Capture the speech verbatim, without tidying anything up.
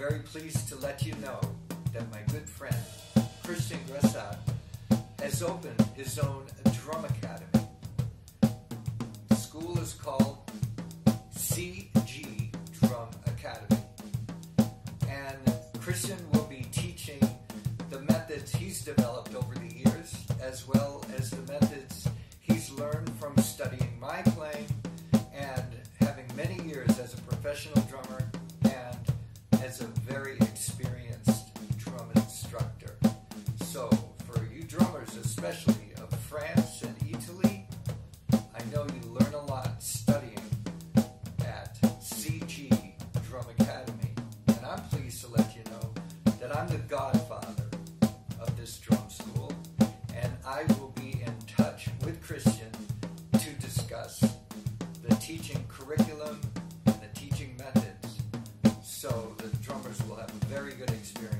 very pleased to let you know that my good friend Christian Gressat has opened his own drum academy. The school is called C G Drum Academy, and Christian will be teaching the methods he's developed over the years, as well as the methods he's learned from studying my playing and having many years as a professional drummer and as a very experienced drum instructor. So for you drummers, especially of France and Italy, I know you learn a lot studying at C G Drum Academy, and I'm pleased to let you know that I'm the godfather of this drum school, and I will be in touch with Christian to discuss the teaching curriculum and the teaching methods, so the drummers will have a very good experience.